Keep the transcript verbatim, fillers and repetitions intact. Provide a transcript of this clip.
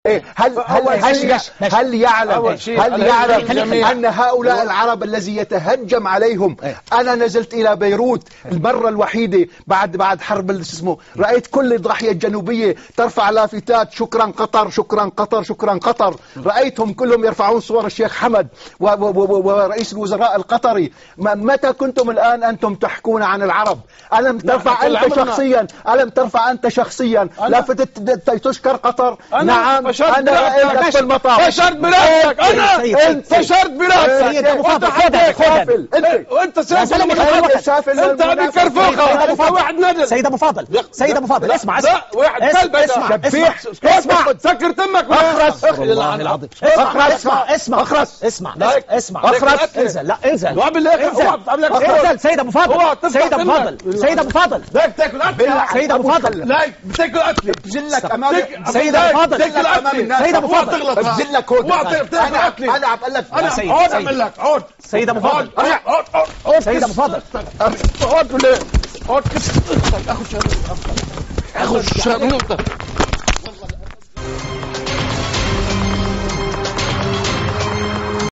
إيه هل هل هل, هل يعلم هل يعلم أن هؤلاء العرب الذي يتهجم عليهم؟ أنا نزلت إلى بيروت المرة الوحيدة بعد بعد حرب اسمه، رأيت كل الضاحية الجنوبية ترفع لافتات شكرا قطر شكرا قطر شكرا قطر، رأيتهم كلهم يرفعون صور الشيخ حمد ورئيس الوزراء القطري. متى كنتم الآن أنتم تحكون عن العرب؟ ألم ترفع أنت شخصيا ألم ترفع أنت شخصيا لافتة تشكر قطر؟ نعم أنا رأيتك في المطار فشرت براسك. أنا فشرت براسك وأنت حافل وأنت سافل أنت أبي كرفوخة واحد نادل. سيد أبو فاضل سيد أبو فاضل اسمع اسمع واحد كلب اسمع اسمع سكر تمك. اخرس العظيم اخرس اسمع اخرس اسمع اسمع اخرس انزل لا انزل انزل سيد ابو فاضل سيد ابو فاضل سيد ابو فاضل بتاكل اكل سيد ابو فاضل لا بتاكل اكل بجلك امام سيد ابو فاضل بتاكل اكل سيد ابو فاضل بجلك هون انا انا عم اقول لك انا عود اعمل لك عود سيد ابو فاضل عود عود سيد ابو فاضل عود ولا عود اخذ شهر اخذ شهر